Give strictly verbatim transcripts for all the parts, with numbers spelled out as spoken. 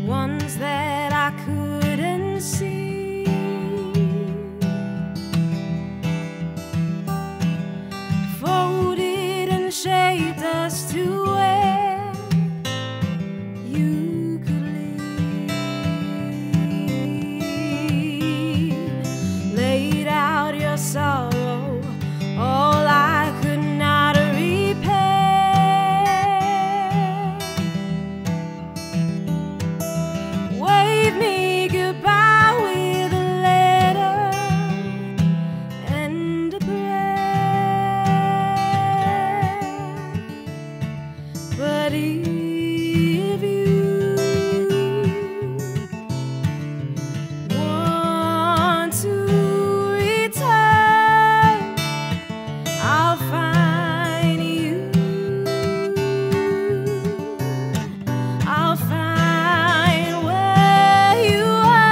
ones that I couldn't see. Folded and shaped us to where you could leave. Laid out your sorrow, all I could not repair. Wave me goodbye with a letter and a prayer. But if you want to return, I'll find you. I'll find where you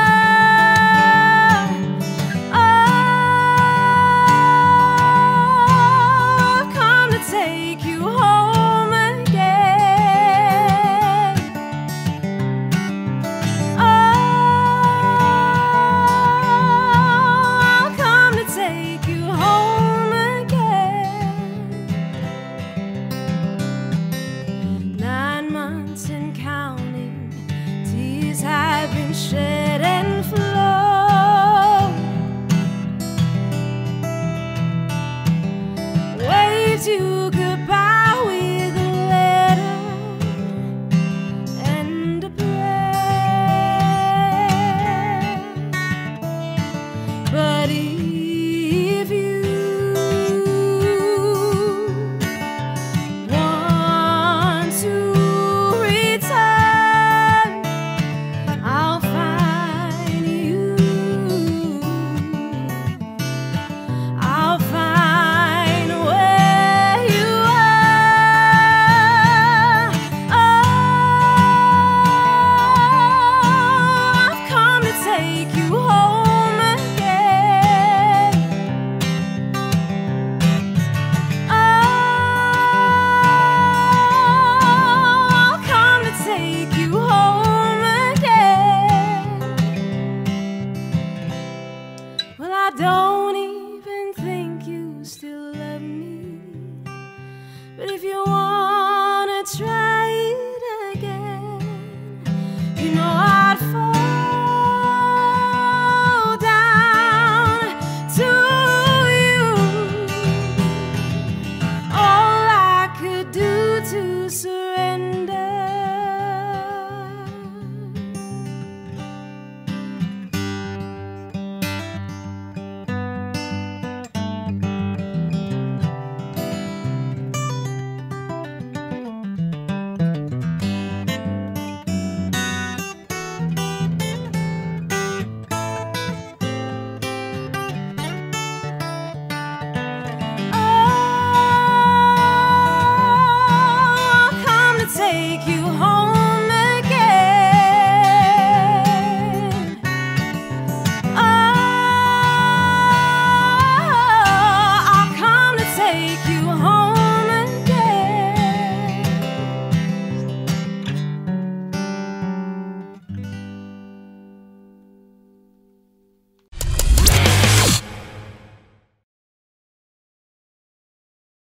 are. Oh, I've come to take you home again. Oh, I'll come to take you home again. Nine months and counting, tears have been shed and flowed. Waves you could